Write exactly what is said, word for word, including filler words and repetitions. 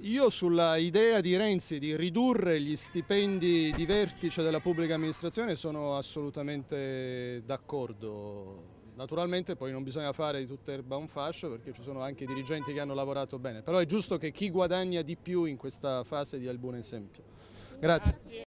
Io sulla idea di Renzi di ridurre gli stipendi di vertice della pubblica amministrazione sono assolutamente d'accordo. Naturalmente poi non bisogna fare di tutta erba un fascio, perché ci sono anche dirigenti che hanno lavorato bene, però è giusto che chi guadagna di più in questa fase dia il buon esempio. Grazie.